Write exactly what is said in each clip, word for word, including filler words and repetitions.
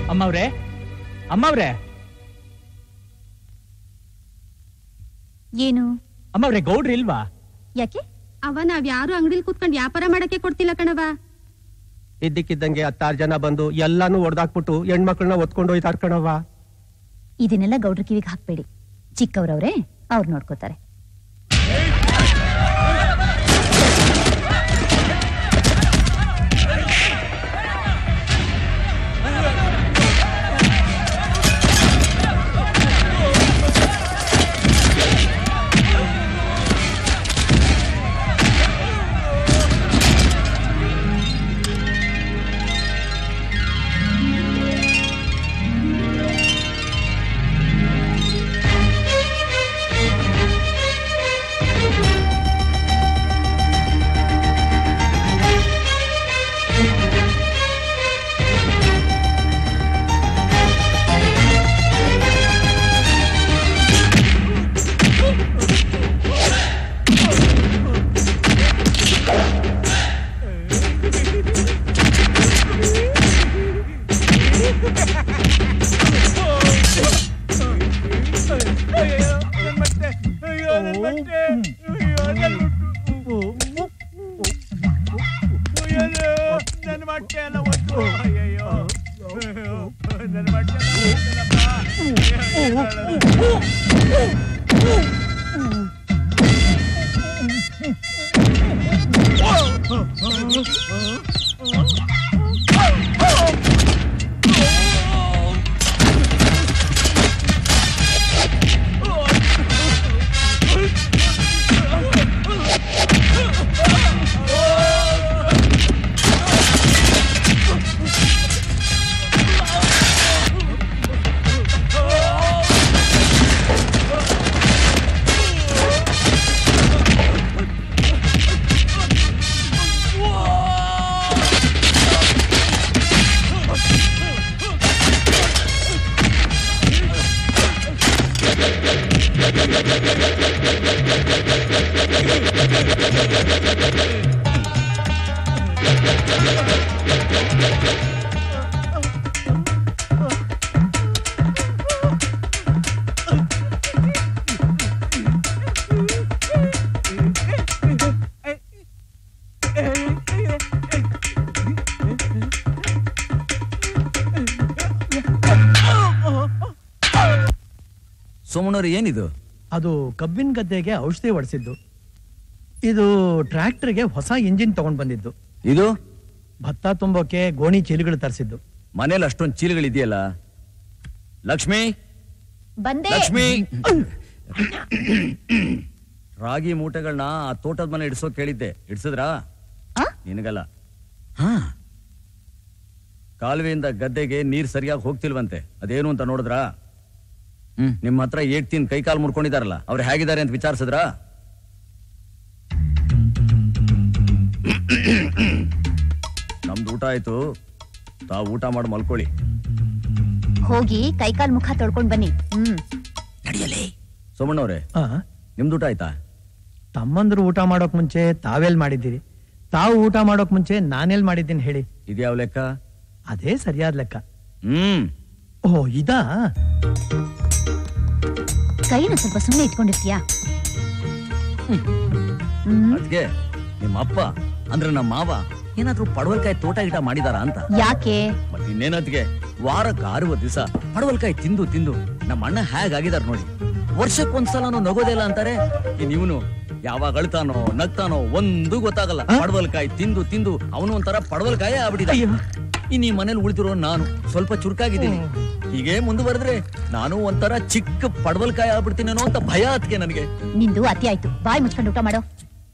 ಅಮ್ಮವ್ರೆ ಅಮ್ಮವ್ರೆ ಏನು ಅಮ್ಮವ್ರೆ ಗೌಡ್ರಿ ಇಲ್ವಾ? ಯಾಕೆ? ಅವ ನಾವ್ ಯಾರು ಅಂಗಡಿಲಿ ಕೂತ್ಕೊಂಡು ವ್ಯಾಪಾರ ಮಾಡಕ್ಕೆ ಕೊಡ್ತಿಲ್ಲ ಕಣವ. ಇದ್ದಕ್ಕಿದ್ದಂಗೆ ಹತ್ತಾರು ಜನ ಬಂದು ಎಲ್ಲಾನು ಹೊಡೆದಾಕ್ಬಿಟ್ಟು ಹೆಣ್ಮಕ್ಳನ್ನ ಒತ್ಕೊಂಡು ಹೋಯ್ತಾರ ಕಣವ್ವ. ಇದನ್ನೆಲ್ಲ ಗೌಡ್ರ ಕಿವಿಗೆ ಹಾಕ್ಬೇಡಿ. ಚಿಕ್ಕವ್ರವ್ರೆ ಅವ್ರು ನೋಡ್ಕೋತಾರೆ. ಸೋಮಣ್ಣವ್ರು ಏನಿದು? ಅದು ಕಬ್ಬಿನ ಗದ್ದೆಗೆ ಔಷಧಿ ಹೊಡಿಸಿದ್ದು. ಇದು ಟ್ರ್ಯಾಕ್ಟರ್ಗೆ ಹೊಸ ಇಂಜಿನ್ ತಗೊಂಡ್ ಬಂದಿದ್ದು. ಇದು ಭತ್ತ ತುಂಬೋಕೆ ಗೋಣಿ ಚೀಲಗಳು ತರಿಸಿದ್ದು. ಮನೇಲಿ ಅಷ್ಟೊಂದು ಚೀಲಗಳಿದೆಯಲ್ಲ. ಲಕ್ಷ್ಮಿ ಬಂದೆ. ಲಕ್ಷ್ಮಿ ರಾಗಿ ಮೂಟೆಗಳನ್ನ ಆ ತೋಟದ ಮನೆ ಇಡ್ಸೋ ಕೇಳಿದ್ದೆ, ಇಡ್ಸಿದ್ರಾ? ನಿನಗಲ್ಲ. ಹಾ, ಕಾಲುವೆಯಿಂದ ಗದ್ದೆಗೆ ನೀರ್ ಸರಿಯಾಗಿ ಹೋಗ್ತಿಲ್ವಂತೆ, ಅದೇನು ಅಂತ ನೋಡಿದ್ರಾ? ಹ್ಮ್ ನಿಮ್ಮ ಹತ್ರ ಏಟ್ತೀನಿ ಕೈ ಕಾಲು ಮುರ್ಕೊಂಡಿದಾರಲ್ಲ, ಅವ್ರು ಹೇಗಿದ್ದಾರೆ ಅಂತ ವಿಚಾರಿಸಿದ್ರ? ನಮ್ದು ಊಟ ಆಯ್ತು, ತಾವು ಊಟ ಮಾಡಿ ಮಲ್ಕೊಳ್ಳಿ. ಹೋಗಿ ಕೈ ಕಾಲ್ ಮುಖ ತೊಳ್ಕೊಂಡ್ ಬನ್ನಿ. ಹ್ಮ್ ನಡಿಯಲೇ. ಸೋಮಣ್ಣವ್ರೆ, ನಿಮ್ದು ಊಟ ಆಯ್ತಾ? ತಮ್ಮಂದ್ರು ಊಟ ಮಾಡೋಕ್ ಮುಂಚೆ ತಾವೆಲ್ ಮಾಡಿದ್ದೀರಿ, ತಾವು ಊಟ ಮಾಡೋಕ್ ಮುಂಚೆ ನಾನೆಲ್ ಮಾಡಿದ್ದೀನಿ ಹೇಳಿ? ಇದ್ಯಾವ ಲೆಕ್ಕ? ಅದೇ ಸರಿಯಾದ ಲೆಕ್ಕ. ಹ್ಮ್ ಓ ಇದಾ? ಕೈನ ಸ್ವಲ್ಪ ಸುಮ್ಮನೆ ಇಟ್ಕೊಂಡಿರ್ತೀಯಾ? ಅದ್ಕೆ ನಿಮ್ಮ ಅಪ್ಪ ಅಂದ್ರೆ ನಮ್ಮ ಮಾವ ಏನಾದ್ರೂ ಪಡವಲ್ಕಾಯಿ ತೋಟ ಗಿಟ ಮಾಡಿದಾರ ಅಂತ. ಯಾಕೆ? ಮತ್ತೆ ಇನ್ನೇನದ್ಗೆ ವಾರಕ್ಕೆ ಅರವತ್ತು ದಿವಸ ಪಡವಲ್ಕಾಯಿ ತಿಂದು ತಿಂದು ನಮ್ಮ ಅಣ್ಣ ಹೇಗಾಗಿದಾರ ನೋಡಿ. ವರ್ಷಕ್ಕೊಂದ್ಸಲನು ನಗೋದಿಲ್ಲ ಅಂತಾರೆ. ಇವನು ಯಾವಾಗ ಅಳ್ತಾನೋ ನಗ್ತಾನೋ ಒಂದು ಗೊತ್ತಾಗಲ್ಲ. ಪಡವಲ್ಕಾಯಿ ತಿಂದು ತಿಂದು ಅವನು ಒಂಥರ ಪಡವಲ್ಕಾಯಿ ಆಗ್ಬಿಟ್ಟಿದ. ಇನ್ನು ಈ ಮನೇಲಿ ಉಳಿದಿರೋ ನಾನು ಸ್ವಲ್ಪ ಚುರುಕಾಗಿದ್ದೀನಿ. ಹೀಗೆ ಮುಂದುವರೆದ್ರೆ ನಾನು ಒಂಥರ ಚಿಕ್ಕ ಪಡವಲ್ಕಾಯಿ ಆಗ್ಬಿಡ್ತೀನೇನೋ ಅಂತ ಭಯ ಅದಕ್ಕೆ ನನಗೆ. ನಿಂದು ಅತಿ ಆಯ್ತು, ಬಾಯಿ ಮುಚ್ಕೊಂಡು ಊಟ ಮಾಡೋ.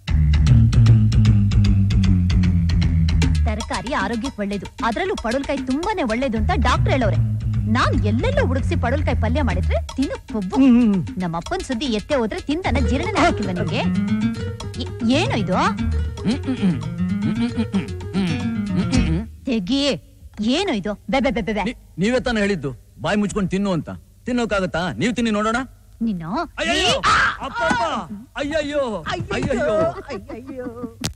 ತರಕಾರಿ ಆರೋಗ್ಯಕ್ಕೆ ಒಳ್ಳೇದು, ಅದರಲ್ಲೂ ಪಡವಲ್ಕಾಯಿ ತುಂಬಾನೇ ಒಳ್ಳೇದು ಅಂತ ಡಾಕ್ಟರ್ ಹೇಳೋರೆ. ನಾನ್ ಎಲ್ಲೆಲ್ಲೋ ಹುಡುಕ್ಸಿ ಪಡವಲ್ಕಾಯಿ ಪಲ್ಯ ಮಾಡಿದ್ರೆ ತಿನ್ನು ಕೊಬ್ಬು. ನಮ್ಮ ಅಪ್ಪನ್ ಸುದ್ದಿ ಎತ್ತೆ ಹೋದ್ರೆ ತಿಂತಾನ ಜೀರ್ಣನೇ ಹಾಕಿಲ್ವ ನಿಮ್ಗೆ? ಏನು ಇದು? ತೆಗಿ. ಏನು ಇದು? ಬೆಬೆ ಬೆಬೆ ಬೆ. ನೀವೇ ತಾನೇ ಹೇಳಿದ್ದು ಬಾಯಿ ಮುಚ್ಕೊಂಡು ತಿನ್ನು ಅಂತ. ತಿನ್ನೋಕಾಗತ್ತಾ? ನೀವ್ ತಿನ್ನಿ ನೋಡೋಣ. ನಿನ್ನ ಅಯ್ಯಯ್ಯೋ ಅಯ್ಯಯ್ಯೋ ಅಯ್ಯಯ್ಯೋ